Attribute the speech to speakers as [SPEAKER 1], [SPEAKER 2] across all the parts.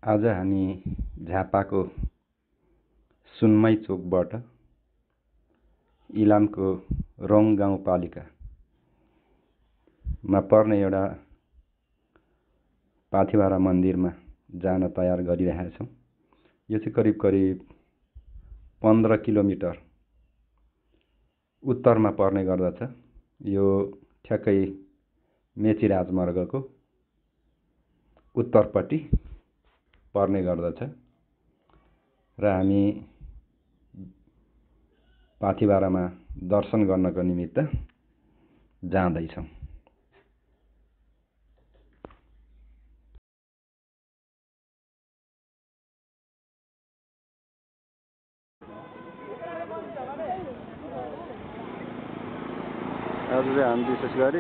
[SPEAKER 1] आज हामी झापाको सुनमाई चोकबाट इलामको रौङ गाउँपालिकामा पर्ने एउटा पाथिभरा मन्दिरमा जान तयार गरिरहेका छौँ। यो चाहिँ करिब 15 किलोमिटर उत्तरमा पर्ने गर्दछ। यो ठ्याक्कै मेची राजमार्गको उत्तरपट्टि पर्ने गर्दछ र हामी पाथिभरामा दर्शन गर्नको निमित्त जाँदैछौँ। आज चाहिँ हामी विशेष गरी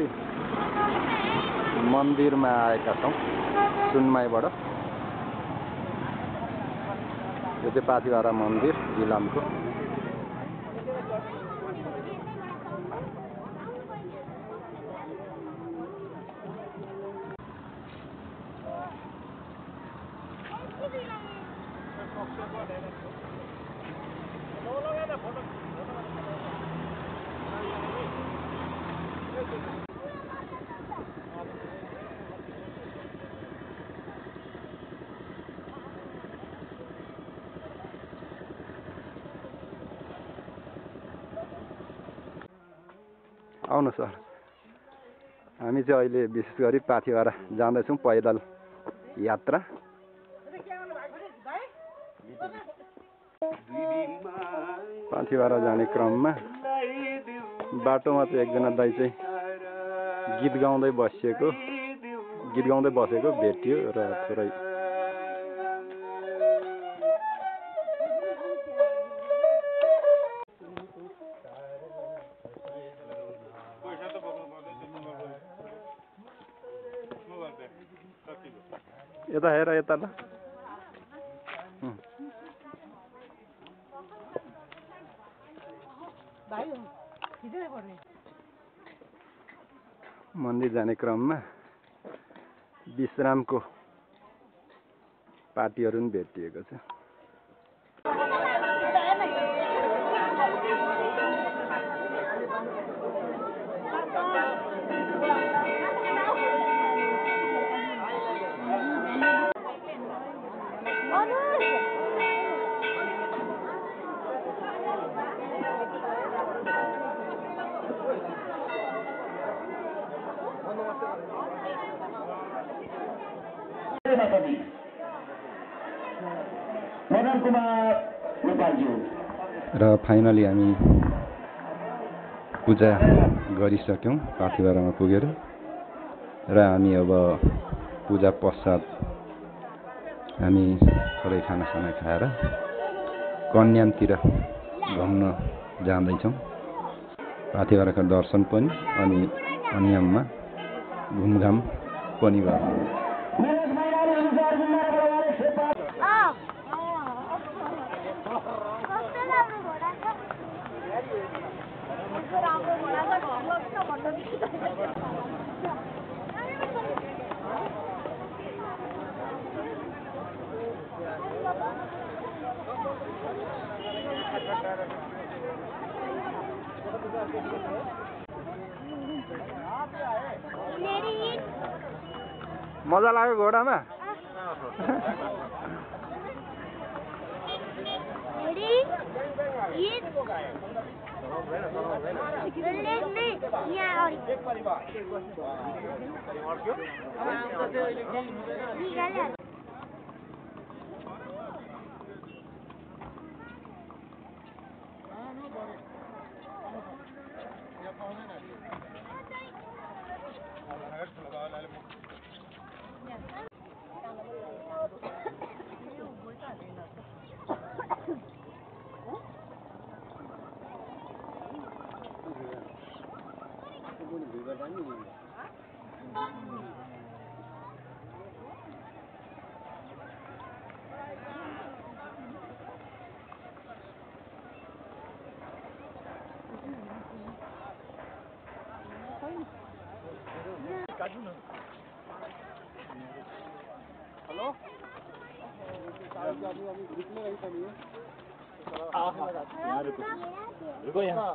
[SPEAKER 1] मन्दिरमा आएका छौँ सुनमाईबाट। यो चाहिँ पाथिभरा मन्दिर इलामको। आउनु सर, हामी चाहिँ अहिले विशेष गरी पाथिभरा जाँदैछौँ पैदल यात्रा। पाथिभरा जाने क्रममा बाटोमा चाहिँ एकजना दाइ चाहिँ गीत गाउँदै बसेको भेटियो र थोरै यता हेर यता ल। मन्दिर जाने क्रममा विश्रामको पार्टीहरू पनि भेटिएको छ। र फाइनली हामी पूजा गरिसक्यौँ पाथिभरामा पुगेर र हामी अब पूजा पश्चात हामी थोरै खानासाना खाएर कन्यामतिर घुम्न जाँदैछौँ। पाथिभराको दर्शन पनि अनि कन्याममा घुमघाम पनि गर्छौँ। मजा लाग्यो घोडामा। Hello?
[SPEAKER 2] रुको यहाँ